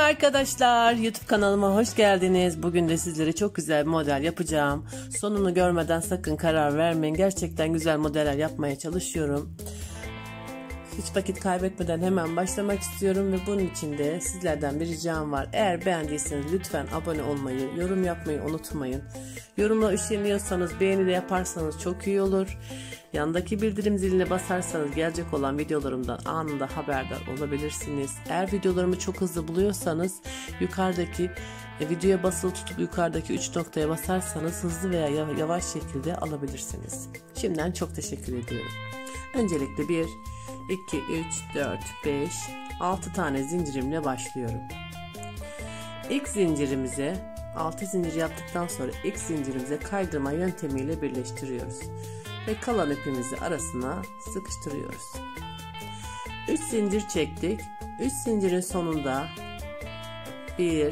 arkadaşlar, YouTube kanalıma hoş geldiniz. Bugün de sizlere çok güzel bir model yapacağım. Sonunu görmeden sakın karar vermeyin. Gerçekten güzel modeller yapmaya çalışıyorum. Hiç vakit kaybetmeden hemen başlamak istiyorum ve bunun için de sizlerden bir ricam var. Eğer beğendiyseniz lütfen abone olmayı, yorum yapmayı unutmayın. Yorumla üşeniyorsanız beğeni de yaparsanız çok iyi olur. Yandaki bildirim ziline basarsanız gelecek olan videolarımdan anında haberdar olabilirsiniz. Eğer videolarımı çok hızlı buluyorsanız yukarıdaki videoya basılı tutup yukarıdaki 3 noktaya basarsanız hızlı veya yavaş şekilde alabilirsiniz. Şimdiden çok teşekkür ediyorum. Öncelikle 1, 2, 3, 4, 5, 6 tane zincirimle başlıyorum. İlk zincirimize 6 zincir yaptıktan sonra ilk zincirimize kaydırma yöntemiyle birleştiriyoruz. Ve kalan ipimizi arasına sıkıştırıyoruz. 3 zincir çektik. 3 zincirin sonunda 1,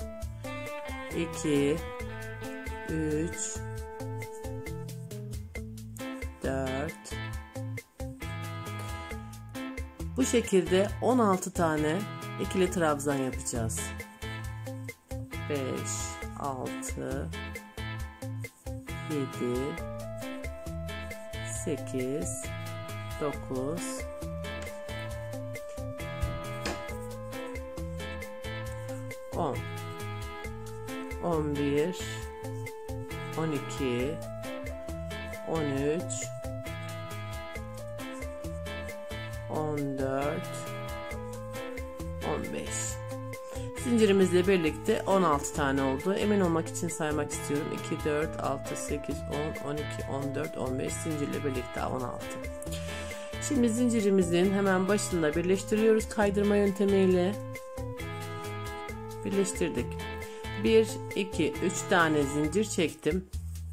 2, 3, 4, bu şekilde 16 tane ikili trabzan yapacağız. 5, 6, 7, 8, 9, 10, 11, 12, 13, 14, 15. Zincirimizle birlikte 16 tane oldu. Emin olmak için saymak istiyorum. 2, 4, 6, 8, 10, 12, 14, 15 zincirle birlikte 16. Şimdi zincirimizin hemen başında birleştiriyoruz. Kaydırma yöntemiyle birleştirdik. 1, 2, 3 tane zincir çektim.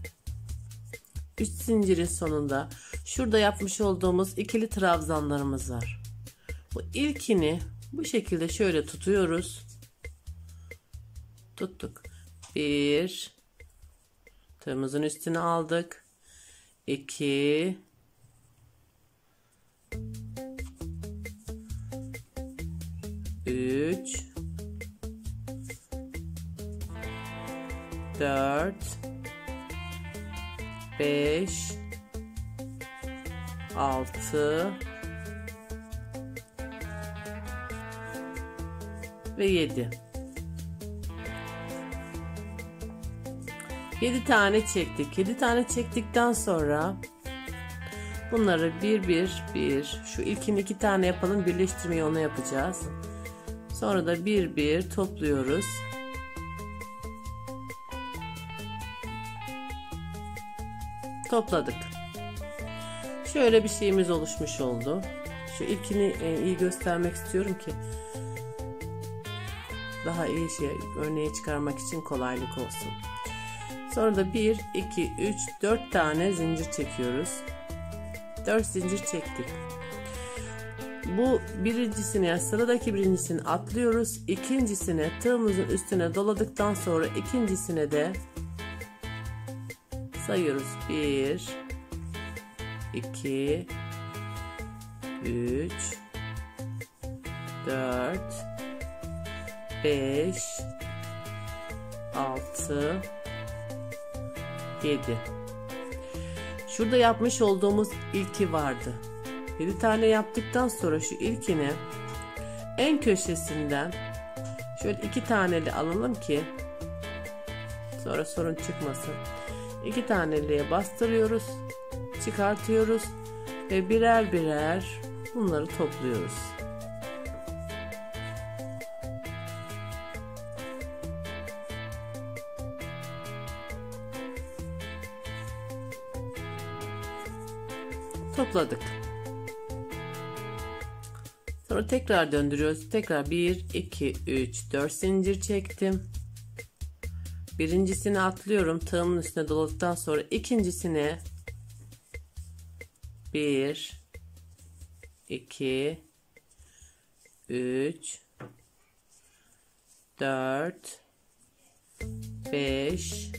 3 zincirin sonunda şurada yapmış olduğumuz ikili trabzanlarımız var. Bu ilkini bu şekilde şöyle tutuyoruz. Tuttuk. 1, tığımızın üstüne aldık. 2, 3, 4, 5, 6 ve 7. 7 tane çektik. 7 tane çektikten sonra bunları bir şu ilkini 2 tane yapalım, birleştirmeyi ona yapacağız. Sonra da bir topluyoruz. Topladık. Şöyle bir şeyimiz oluşmuş oldu. Şu ilkini iyi göstermek istiyorum ki daha iyi örneği çıkarmak için kolaylık olsun. Sonra da 1, 2, 3, 4 tane zincir çekiyoruz. 4 zincir çektik. Bu birincisini, yani sıradaki birincisini atlıyoruz. İkincisine tığımızın üstüne doladıktan sonra ikincisine de sayıyoruz. 1, 2, 3, 4, 5, 6, 7. Şurada yapmış olduğumuz ilki vardı. 7 tane yaptıktan sonra şu ilkini en köşesinden şöyle 2 taneli alalım ki sonra sorun çıkmasın. 2 taneliye bastırıyoruz, çıkartıyoruz ve birer birer bunları topluyoruz. Topladık. Sonra tekrar döndürüyoruz. Tekrar 1, 2, 3, 4 zincir çektim. Birincisini atlıyorum. Tığımın üstüne doladıktan sonra ikincisine 1, 2, 3, 4, 5,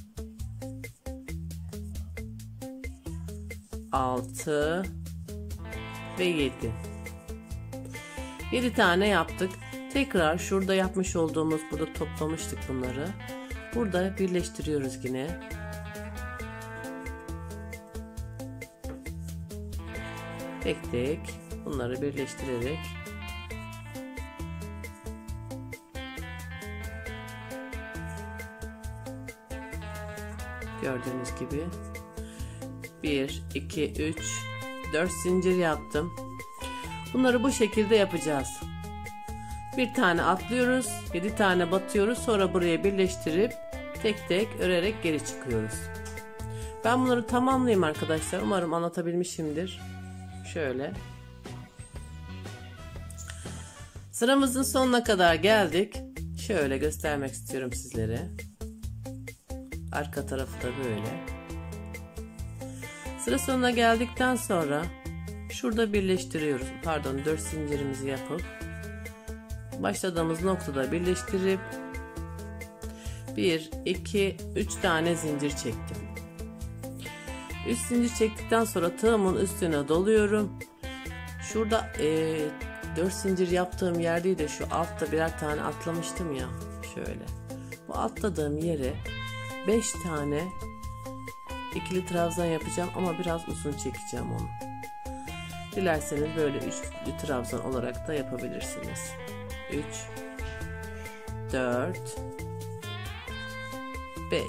6 ve 7. 7 tane yaptık. Tekrar şurada yapmış olduğumuz, burada toplamıştık bunları. Burada birleştiriyoruz yine. Tek tek bunları birleştirerek gördüğünüz gibi 1 2 3 4 zincir yaptım. Bunları bu şekilde yapacağız. Bir tane atlıyoruz, 7 tane batıyoruz, sonra buraya birleştirip tek tek örerek geri çıkıyoruz. Ben bunları tamamlayayım arkadaşlar. Umarım anlatabilmişimdir. Şöyle. Sıramızın sonuna kadar geldik. Şöyle göstermek istiyorum sizlere. Arka tarafı da böyle. Sıra sonuna geldikten sonra şurada birleştiriyoruz. Pardon, 4 zincirimizi yapıp başladığımız noktada birleştirip 1 2 3 tane zincir çektim. 3 zincir çektikten sonra tığımın üstüne doluyorum. Şurada 4 zincir yaptığım yer değil de şu altta birer tane atlamıştım ya, şöyle. Bu atladığım yere 5 tane ikili trabzan yapacağım ama biraz uzun çekeceğim onu. Dilerseniz böyle üçlü trabzan olarak da yapabilirsiniz. 3 4 5.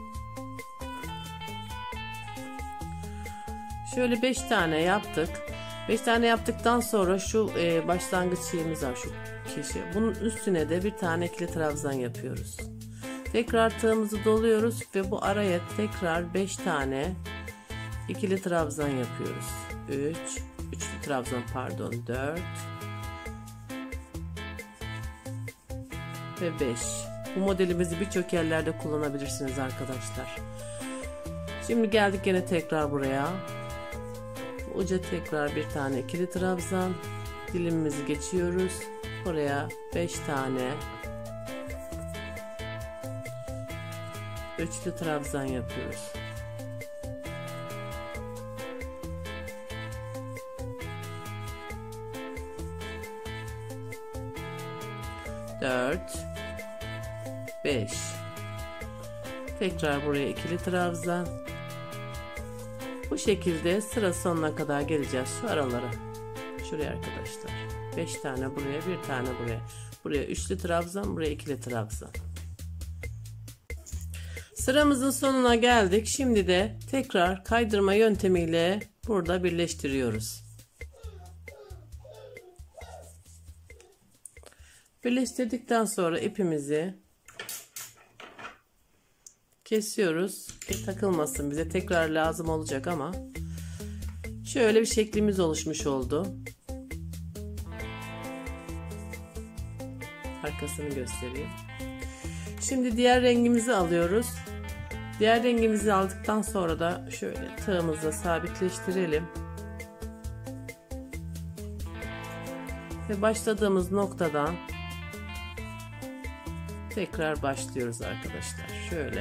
Şöyle 5 tane yaptık. 5 tane yaptıktan sonra şu başlangıç şeyimiz var, şu kişi. Bunun üstüne de bir tane ikili trabzan yapıyoruz. Tekrar tığımızı doluyoruz ve bu araya tekrar 5 tane ikili trabzan yapıyoruz. 3 trabzan, pardon, 4 ve 5. Bu modelimizi birçok yerlerde kullanabilirsiniz arkadaşlar. Şimdi geldik yine tekrar buraya. Uca tekrar bir tane ikili trabzan, dilimimizi geçiyoruz. Buraya 5 tane üçlü trabzan yapıyoruz. Dört, 5. Tekrar buraya ikili trabzan. Bu şekilde sıra sonuna kadar geleceğiz şu aralara. Şuraya arkadaşlar. 5 tane buraya, bir tane buraya. Buraya üçlü trabzan, buraya ikili trabzan. Sıramızın sonuna geldik. Şimdi de tekrar kaydırma yöntemiyle burada birleştiriyoruz. Birleştirdikten sonra ipimizi kesiyoruz. Takılmasın, bize tekrar lazım olacak ama şöyle bir şeklimiz oluşmuş oldu. Arkasını göstereyim. Şimdi diğer rengimizi alıyoruz. Diğer rengimizi aldıktan sonra da şöyle tığımızla sabitleştirelim. Ve başladığımız noktadan tekrar başlıyoruz arkadaşlar. Şöyle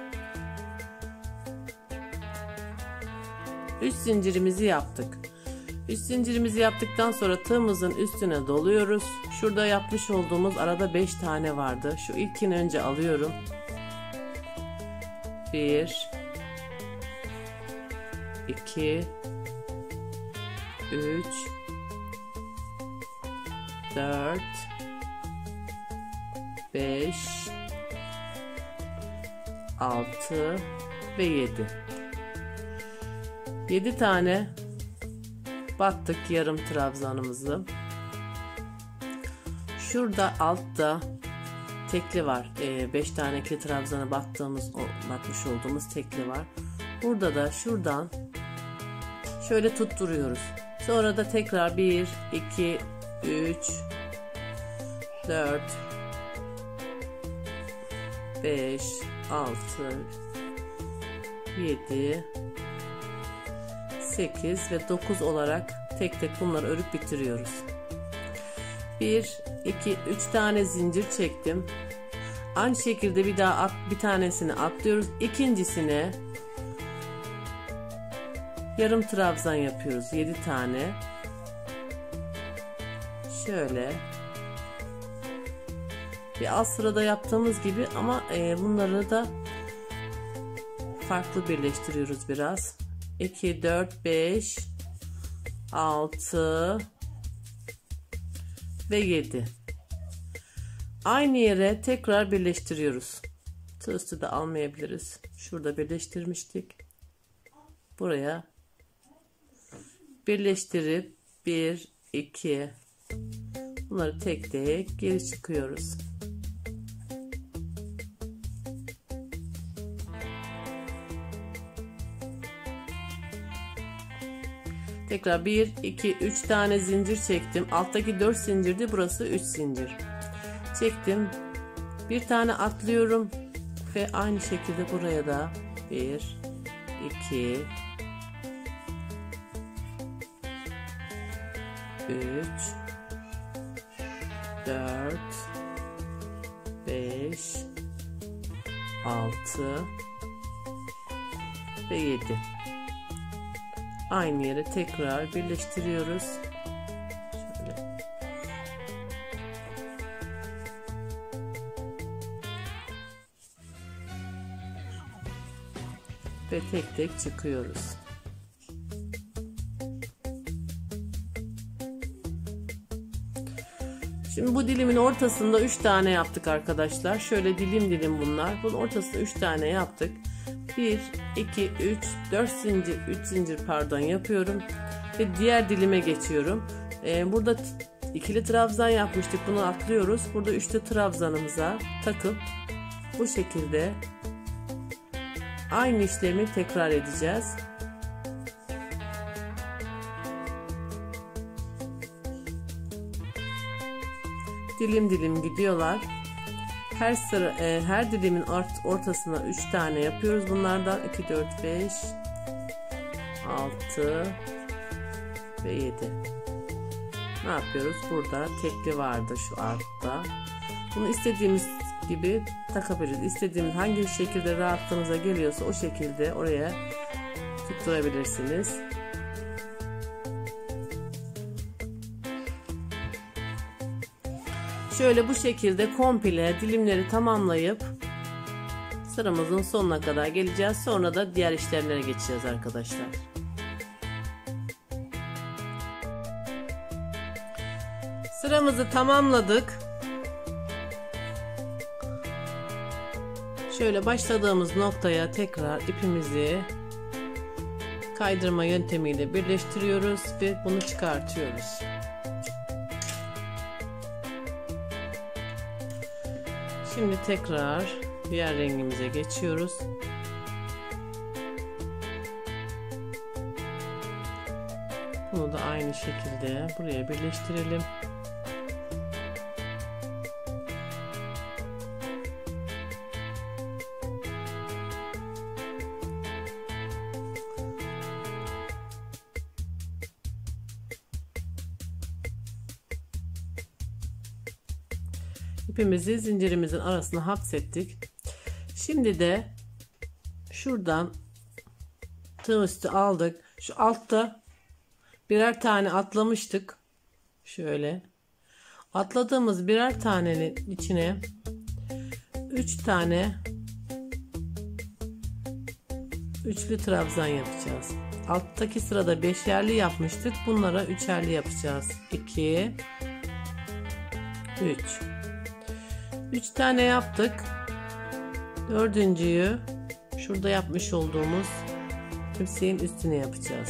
3 zincirimizi yaptık. 3 zincirimizi yaptıktan sonra tığımızın üstüne doluyoruz. Şurada yapmış olduğumuz arada 5 tane vardı. Şu ilkini önce alıyorum. 1 2 3 4 5 6 ve 7. 7 tane battık yarım trabzanımızı. Şurada altta tekli var. 5 tane ikili trabzana batmış olduğumuz tekli var. Burada da şuradan şöyle tutturuyoruz. Sonra da tekrar 1 2 3 4 5 6 7 8 ve 9 olarak tek tek bunları örüp bitiriyoruz. 1 2 3 tane zincir çektim. Aynı şekilde bir daha bir tanesini atlıyoruz. İkincisine yarım trabzan yapıyoruz. 7 tane. Şöyle Bir alt sırada yaptığımız gibi ama bunları da farklı birleştiriyoruz biraz. 2, 4, 5, 6 ve 7. Aynı yere tekrar birleştiriyoruz. Tığ üstü de almayabiliriz. Şurada birleştirmiştik. Buraya birleştirip 1, 2, bunları tek tek geri çıkıyoruz. Tekrar 1, 2, 3 tane zincir çektim. Alttaki 4 zincirdi. Burası 3 zincir. Çektim. Bir tane atlıyorum. Ve aynı şekilde buraya da 1, 2, 3, 4, 5, 6 ve 7. Aynı yere tekrar birleştiriyoruz. Şöyle. Ve tek tek çıkıyoruz. Şimdi bu dilimin ortasında 3 tane yaptık arkadaşlar. Şöyle dilim dilim bunlar. Bunun ortasında 3 tane yaptık. 1, 2, 3, 4 zincir, 3 zincir pardon yapıyorum. Ve diğer dilime geçiyorum. Burada ikili trabzan yapmıştık. Bunu atlıyoruz. Burada üçlü trabzanımıza takıp bu şekilde aynı işlemi tekrar edeceğiz. Dilim dilim gidiyorlar. Her dilimin ortasına 3 tane yapıyoruz. Bunlardan 2, 4, 5, 6 ve 7. Ne yapıyoruz? Burada tekli vardı şu altta. Bunu istediğimiz gibi takabiliriz. İstediğimiz hangi şekilde rahatlığınıza geliyorsa o şekilde oraya tutturabilirsiniz. Şöyle bu şekilde komple dilimleri tamamlayıp sıramızın sonuna kadar geleceğiz. Sonra da diğer işlemlere geçeceğiz arkadaşlar. Sıramızı tamamladık. Şöyle başladığımız noktaya tekrar ipimizi kaydırma yöntemiyle birleştiriyoruz ve bunu çıkartıyoruz. Şimdi tekrar diğer rengimize geçiyoruz. Bunu da aynı şekilde buraya birleştirelim. İpimizi zincirimizin arasına hapsettik. Şimdi de şuradan tığ üstü aldık. Şu altta birer tane atlamıştık. Şöyle atladığımız birer tanenin içine 3 tane üçlü trabzan yapacağız. Alttaki sırada 5'erli yapmıştık. Bunlara 3'erli yapacağız. 2 3 3 tane yaptık. Dördüncüyü şurada yapmış olduğumuz tümseyin üstüne yapacağız.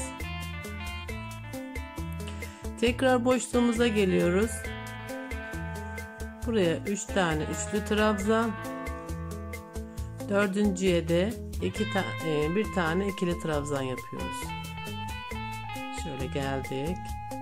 Tekrar boşluğumuza geliyoruz. Buraya 3 tane üçlü trabzan. Dördüncüye de bir tane ikili trabzan yapıyoruz. Şöyle geldik.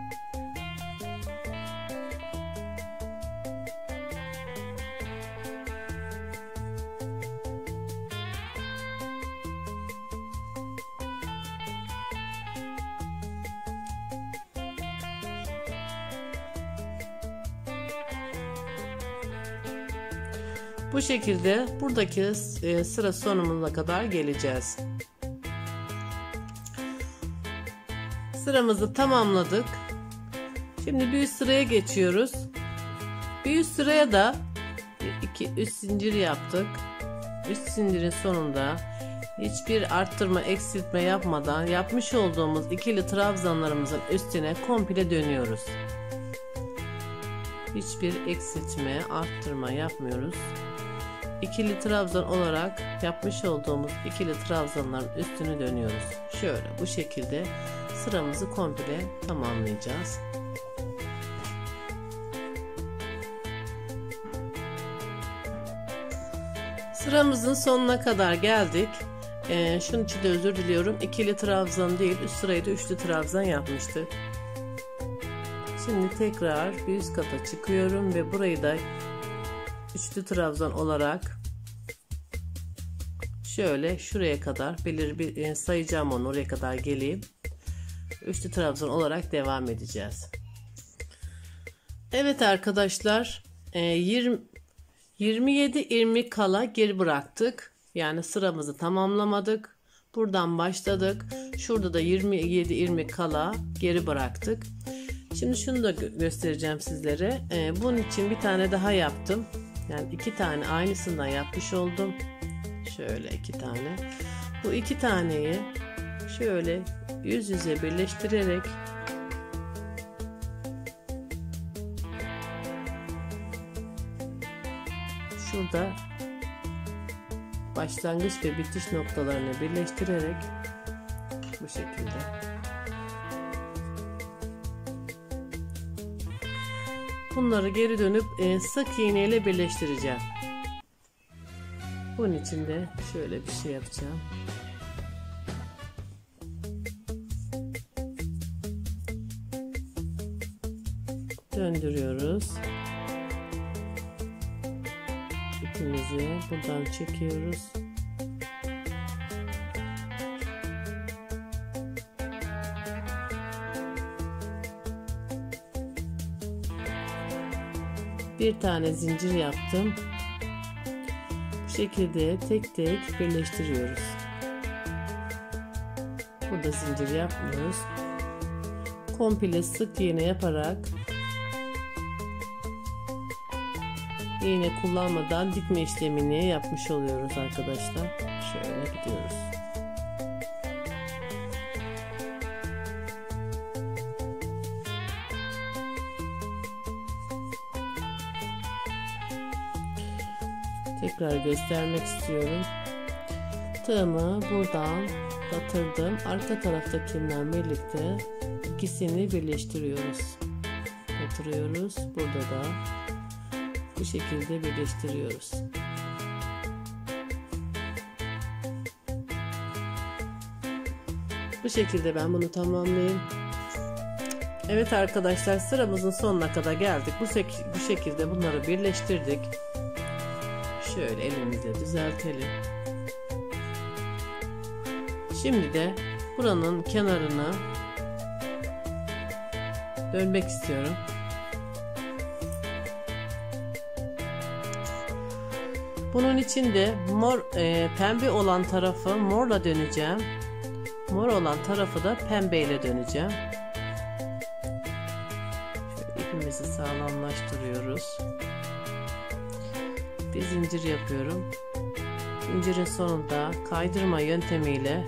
Bu şekilde buradaki sıra sonuna kadar geleceğiz. Sıramızı tamamladık. Şimdi bir üst sıraya geçiyoruz. Bir üst sıraya da 1 2 3 zincir yaptık. 3 zincirin sonunda hiçbir arttırma eksiltme yapmadan yapmış olduğumuz ikili trabzanlarımızın üstüne komple dönüyoruz. Hiçbir eksiltme, arttırma yapmıyoruz. İkili trabzan olarak yapmış olduğumuz ikili trabzanların üstünü dönüyoruz. Şöyle bu şekilde sıramızı komple tamamlayacağız. Sıramızın sonuna kadar geldik. Şunun için de özür diliyorum. İkili trabzan değil, üst sırayı da üçlü trabzan yapmıştık. Şimdi tekrar bir üst kata çıkıyorum ve burayı da üçlü trabzan olarak şöyle şuraya kadar sayacağım, onu oraya kadar geleyim. Üçlü trabzan olarak devam edeceğiz. Evet arkadaşlar, 27 ilmek kala geri bıraktık. Yani sıramızı tamamlamadık. Buradan başladık. Şurada da 27 ilmek kala geri bıraktık. Şimdi şunu da göstereceğim sizlere. Bunun için bir tane daha yaptım. Yani 2 tane aynısından yapmış oldum. Şöyle 2 tane. Bu 2 taneyi şöyle yüz yüze birleştirerek şurada başlangıç ve bitiş noktalarını birleştirerek bu şekilde bunları geri dönüp sık iğne ile birleştireceğim. Bunun için de şöyle bir şey yapacağım. Döndürüyoruz. İpimizi buradan çekiyoruz. Bir tane zincir yaptım. Bu şekilde tek tek birleştiriyoruz. Burada zincir yapmıyoruz. Komple sık iğne yaparak iğne kullanmadan dikme işlemini yapmış oluyoruz arkadaşlar. Şöyle gidiyoruz. Tekrar göstermek istiyorum. Tığımı buradan batırdım. Arka taraftakinden birlikte ikisini birleştiriyoruz. Batırıyoruz. Burada da bu şekilde birleştiriyoruz. Bu şekilde ben bunu tamamlayayım. Evet arkadaşlar, sıramızın sonuna kadar geldik. Bu şekilde bunları birleştirdik. Şöyle elimizle düzeltelim. Şimdi de buranın kenarına dönmek istiyorum. Bunun için de pembe olan tarafı morla döneceğim. Mor olan tarafı da pembeyle döneceğim. Şöyle ipimizi sağlamlaştırıyoruz. Bir zincir yapıyorum. Zincirin sonunda kaydırma yöntemiyle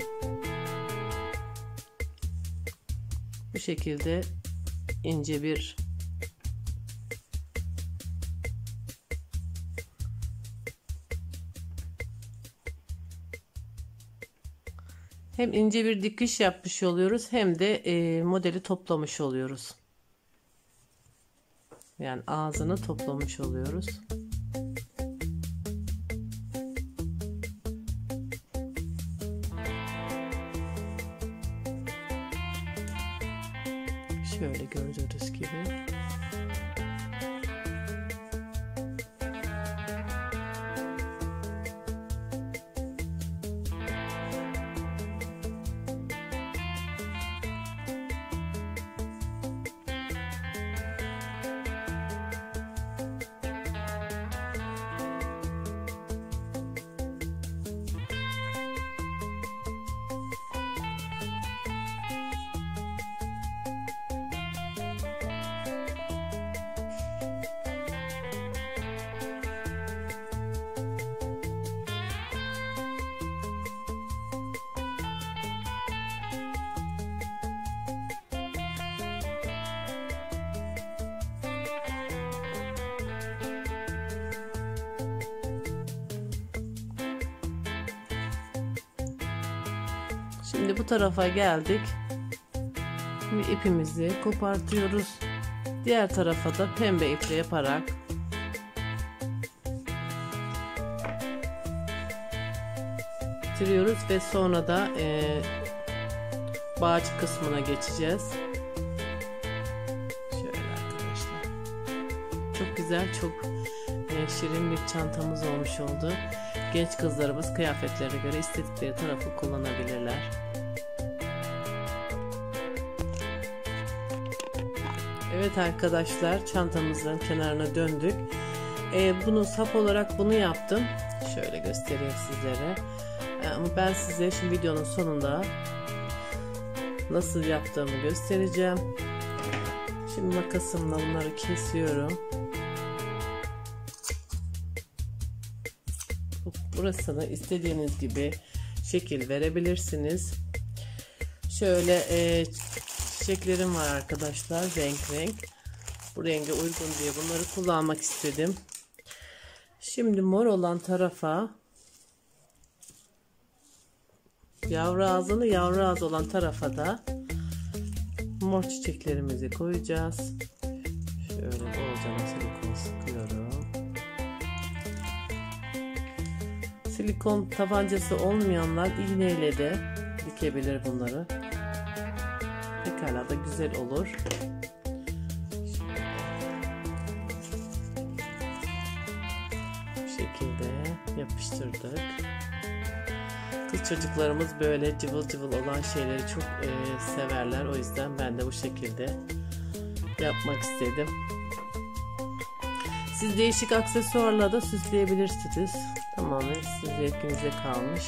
bu şekilde ince bir hem ince bir dikiş yapmış oluyoruz, hem de modeli toplamış oluyoruz. Yani ağzını toplamış oluyoruz. Şöyle gördüğünüz gibi. Şimdi bu tarafa geldik. Şimdi ipimizi kopartıyoruz. Diğer tarafa da pembe iple yaparak bitiriyoruz ve sonra da bağcı kısmına geçeceğiz. Şöyle arkadaşlar. Çok güzel, çok şirin bir çantamız olmuş oldu. Genç kızlarımız kıyafetlerine göre istedikleri tarafı kullanabilirler. Evet arkadaşlar, çantamızın kenarına döndük. Bunu sap olarak bunu yaptım. Şöyle göstereyim sizlere. Ama ben size şimdi videonun sonunda nasıl yaptığımı göstereceğim. Şimdi makasımla bunları kesiyorum. Burasını istediğiniz gibi şekil verebilirsiniz. Şöyle çiçeklerim var arkadaşlar, renk. Bu renge uygun diye bunları kullanmak istedim. Şimdi mor olan tarafa yavru ağzı olan tarafa da mor çiçeklerimizi koyacağız. Şöyle bolca silikon sıkıyorum. Silikon tabancası olmayanlar iğneyle de dikebilir bunları. Pekala da güzel olur. Bu şekilde yapıştırdık. Kız çocuklarımız böyle cıvıl cıvıl olan şeyleri çok severler. O yüzden ben de bu şekilde yapmak istedim. Siz değişik aksesuarla da süsleyebilirsiniz. Tamamen sizin zevkinize kalmış.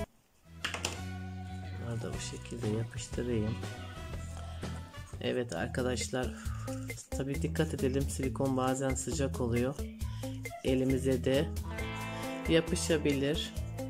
Bunları da bu şekilde yapıştırayım. Evet arkadaşlar, tabii dikkat edelim, silikon bazen sıcak oluyor. Elimize de yapışabilir.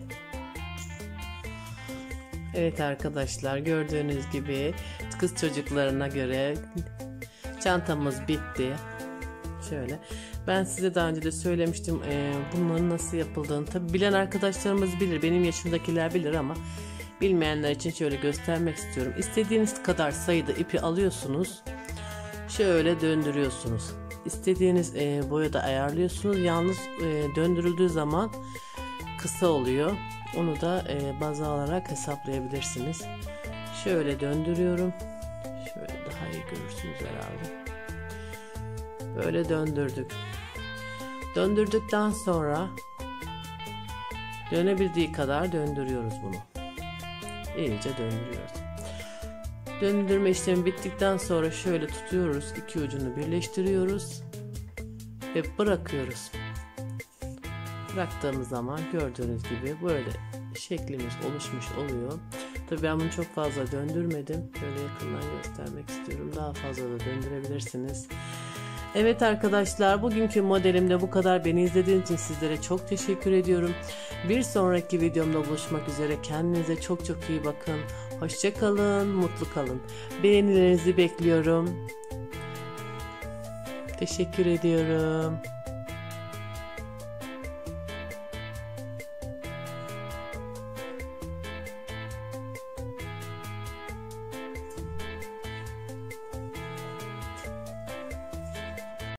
Evet arkadaşlar, gördüğünüz gibi kız çocuklarına göre çantamız bitti. Şöyle, ben size daha önce de söylemiştim bunların nasıl yapıldığını. Tabi bilen arkadaşlarımız bilir, benim yaşımdakiler bilir ama bilmeyenler için şöyle göstermek istiyorum. İstediğiniz kadar sayıda ipi alıyorsunuz, şöyle döndürüyorsunuz. İstediğiniz boyada ayarlıyorsunuz. Yalnız döndürüldüğü zaman kısa oluyor. Onu da baz alarak hesaplayabilirsiniz. Şöyle döndürüyorum. Şöyle daha iyi görürsünüz herhalde. Böyle döndürdük. Döndürdükten sonra dönebildiği kadar döndürüyoruz bunu. İyice döndürüyoruz. Döndürme işlemi bittikten sonra şöyle tutuyoruz. İki ucunu birleştiriyoruz ve bırakıyoruz. Bıraktığımız zaman gördüğünüz gibi böyle şeklimiz oluşmuş oluyor. Tabii ben bunu çok fazla döndürmedim. Böyle yakından göstermek istiyorum. Daha fazla da döndürebilirsiniz. Evet arkadaşlar, bugünkü modelimde bu kadar. Beni izlediğiniz için sizlere çok teşekkür ediyorum. Bir sonraki videomda buluşmak üzere. Kendinize çok çok iyi bakın. Hoşça kalın, mutlu kalın. Beğenilerinizi bekliyorum. Teşekkür ediyorum.